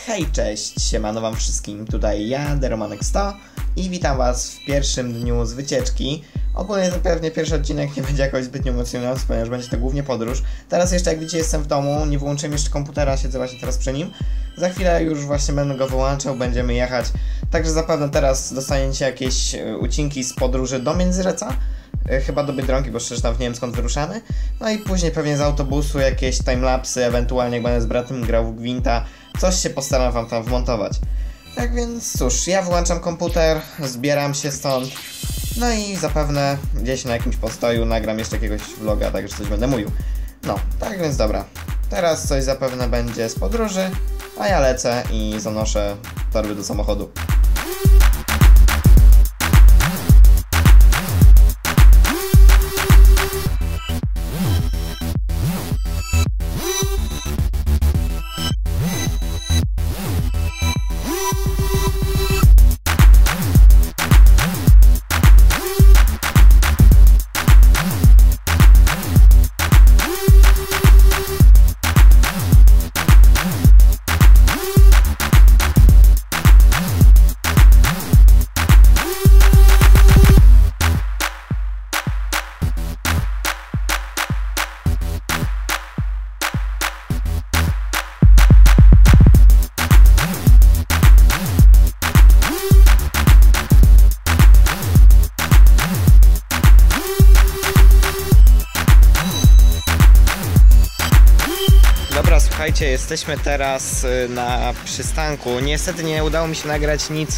Hej, cześć, siemano wam wszystkim, tutaj ja, TheRomanek100 i witam was w pierwszym dniu z wycieczki. Ogólnie to pewnie pierwszy odcinek nie będzie jakoś zbytnio emocjonujący, ponieważ będzie to głównie podróż. Teraz jeszcze, jak widzicie, jestem w domu, nie wyłączyłem jeszcze komputera, siedzę właśnie teraz przy nim. Za chwilę już właśnie będę go wyłączał, będziemy jechać. Także zapewne teraz dostaniecie jakieś ucinki z podróży do Międzyreca. Chyba do Biedronki, bo szczerze tam nie wiem skąd wyruszamy. No i później pewnie z autobusu jakieś timelapsy, ewentualnie jak będę z bratem grał w Gwinta, coś się postaram wam tam wmontować. Tak więc cóż, ja wyłączam komputer, zbieram się stąd. No i zapewne gdzieś na jakimś postoju nagram jeszcze jakiegoś vloga, także coś będę mówił. No, tak więc dobra. Teraz coś zapewne będzie z podróży, a ja lecę i zanoszę torby do samochodu. Dobra, słuchajcie, jesteśmy teraz na przystanku. Niestety nie udało mi się nagrać nic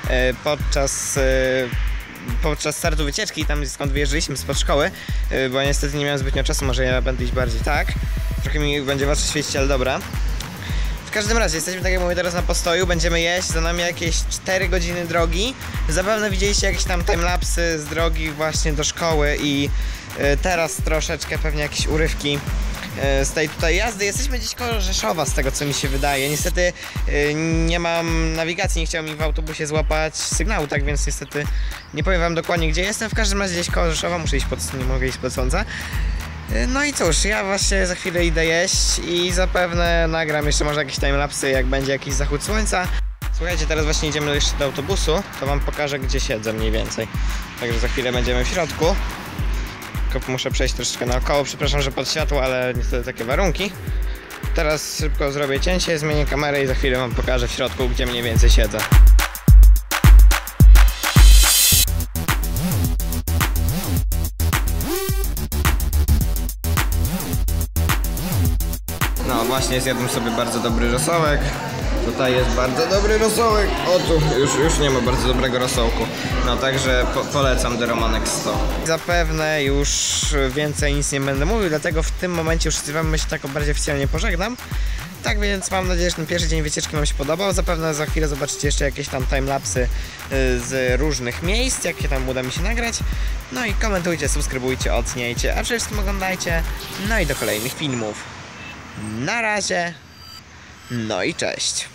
podczas startu wycieczki, tam skąd wyjeżdżaliśmy spod szkoły, bo niestety nie miałem zbytnio czasu, może ja będę iść bardziej tak. Trochę mi będzie was świecić, ale dobra. W każdym razie jesteśmy, tak jak mówię, teraz na postoju, będziemy jeść, za nami jakieś 4 godziny drogi. Zapewne widzieliście jakieś tam timelapsy z drogi właśnie do szkoły i teraz troszeczkę pewnie jakieś urywki z tej tutaj jazdy. Jesteśmy gdzieś koło Rzeszowa, z tego co mi się wydaje. Niestety nie mam nawigacji, nie chciał mi w autobusie złapać sygnału, tak więc niestety nie powiem wam dokładnie gdzie jestem. W każdym razie gdzieś koło Rzeszowa, nie mogę iść pod słońce. No i cóż, ja właśnie za chwilę idę jeść i zapewne nagram jeszcze może jakieś timelapsy, jak będzie jakiś zachód słońca. Słuchajcie, teraz właśnie idziemy jeszcze do autobusu, to wam pokażę gdzie siedzę mniej więcej. Także za chwilę będziemy w środku. Tylko muszę przejść troszeczkę naokoło, przepraszam, że pod światło, ale niestety takie warunki. Teraz szybko zrobię cięcie, zmienię kamerę i za chwilę wam pokażę w środku, gdzie mniej więcej siedzę. No właśnie, zjadłem sobie bardzo dobry rosołek. Tutaj jest bardzo dobry rosołek. O tu już nie ma bardzo dobrego rosołku. No także polecam TheRomanek100. Zapewne już więcej nic nie będę mówił, dlatego w tym momencie już z wami się tak bardziej oficjalnie pożegnam. Tak więc mam nadzieję, że ten pierwszy dzień wycieczki wam się podobał. Zapewne za chwilę zobaczycie jeszcze jakieś tam timelapsy z różnych miejsc, jakie tam uda mi się nagrać. No i komentujcie, subskrybujcie, oceniajcie, a przede wszystkim oglądajcie. No i do kolejnych filmów. Na razie. No i cześć.